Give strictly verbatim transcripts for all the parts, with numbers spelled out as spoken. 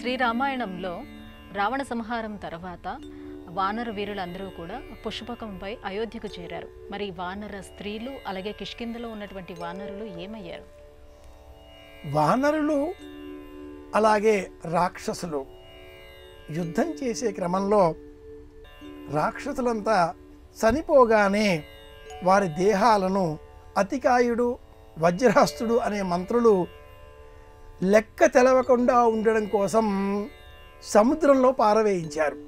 శ్రీరామాయణంలో రావణ సంహారం తర్వాత వానర వీరులందరూ కూడా పుష్పకంపై అయోధ్యకు చేరారు. మరి వానర స్త్రీలు అలాగే కిష్కింధలో ఉన్నటువంటి వానరులు ఏమయ్యారు? వానరులు అలాగే రాక్షసులు యుద్ధం చేసే క్రమంలో రాక్షసులంతా చనిపోగానే వారి దేహాలను అతికాయుడు, వజ్రహస్తుడు అనే మంత్రులు లెక్క తెలవకుండా ఉండడం కోసం సముద్రంలో పారవేయించారు.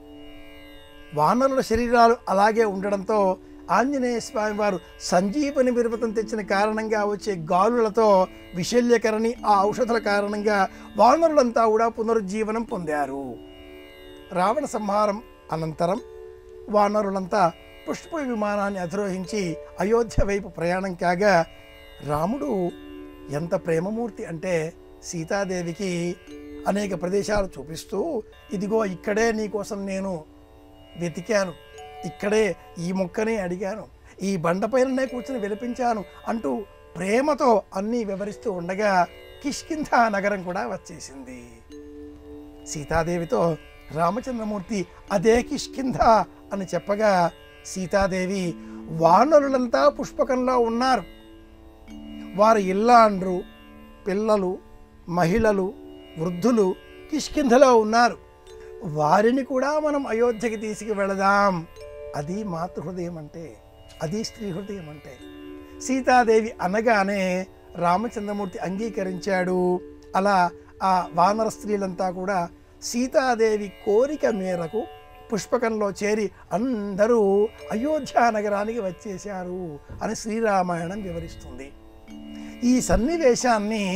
వానరుల శరీరాలు అలాగే ఉండడంతో ఆంజనేయ స్వామి వారు సంజీవని పర్వతం తెచ్చిన కారణంగా వచ్చే గాలులతో విశల్యకరణి ఆ ఔషధాల కారణంగా వానరులంతా కూడా పునరుజ్జీవనం పొందారు. రావణ సంహారం అనంతరం వానరులంతా పుష్ప విమానాన్ని అధిరోహించి అయోధ్య వైపు ప్రయాణం కాగా రాముడు ఎంత ప్రేమమూర్తి అంటే సీతాదేవికి అనేక ప్రదేశాలు చూపిస్తూ, ఇదిగో ఇక్కడే నీకోసం నేను వెతికాను, ఇక్కడే ఈ మొక్కనే అడిగాను, ఈ బండపైననే కూర్చొని విలపించాను అంటూ ప్రేమతో అన్నీ వివరిస్తూ ఉండగా కిష్కింధ నగరం కూడా వచ్చేసింది. సీతాదేవితో రామచంద్రమూర్తి అదే కిష్కింధ అని చెప్పగా సీతాదేవి వానరులంతా పుష్పకంలో ఉన్నారు, వారి ఇల్లాండ్రు, పిల్లలు, మహిళలు, వృద్ధులు కిష్కింధలో ఉన్నారు, వారిని కూడా మనం అయోధ్యకి తీసుకువెళదాం. అది మాతృహృదయం అంటే, అది స్త్రీ హృదయం అంటే. సీతాదేవి అనగానే రామచంద్రమూర్తి అంగీకరించాడు. అలా ఆ వానర స్త్రీలంతా కూడా సీతాదేవి కోరిక మేరకు పుష్పకంలో చేరి అందరూ అయోధ్య నగరానికి వచ్చేశారు అని శ్రీరామాయణం వివరిస్తుంది. ఈ సన్నివేశాన్ని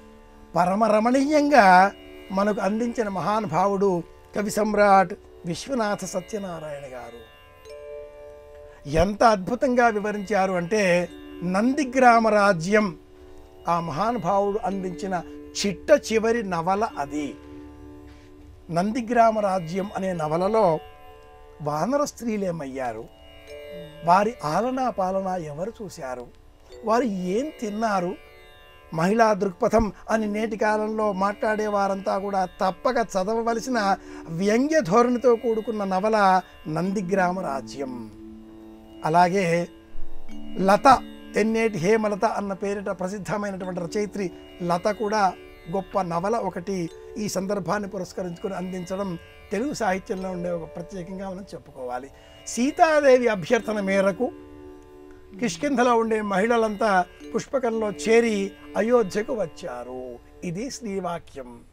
పరమరమణీయంగా మనకు అందించిన మహానుభావుడు కవి సమ్రాట్ విశ్వనాథ సత్యనారాయణ గారు. ఎంత అద్భుతంగా వివరించారు అంటే, నందిగ్రామ రాజ్యం ఆ మహానుభావుడు అందించిన చిట్ట చివరి నవల అది. నందిగ్రామ రాజ్యం అనే నవలలో వానర స్త్రీలేమయ్యారు, వారి ఆలనా పాలన ఎవరు చూశారు, వారు ఏం తిన్నారు, మహిళా దృక్పథం అని నేటి కాలంలో మాట్లాడే వారంతా కూడా తప్పక చదవవలసిన వ్యంగ్య ధోరణితో కూడుకున్న నవల నందిగ్రామ రాజ్యం. అలాగే లత, తెన్నేటి హేమలత అన్న పేరిట ప్రసిద్ధమైనటువంటి రచయిత్రి లత కూడా గొప్ప నవల ఒకటి ఈ సందర్భాన్ని పురస్కరించుకొని అందించడం తెలుగు సాహిత్యంలో ఉండే ఒక ప్రత్యేకంగా మనం చెప్పుకోవాలి. సీతాదేవి అభ్యర్థన మేరకు కిష్కింధలో ఉండే మహిళలంతా పుష్పకంలో చేరి అయోధ్యకు వచ్చారు. ఇది శ్రీవాక్యం.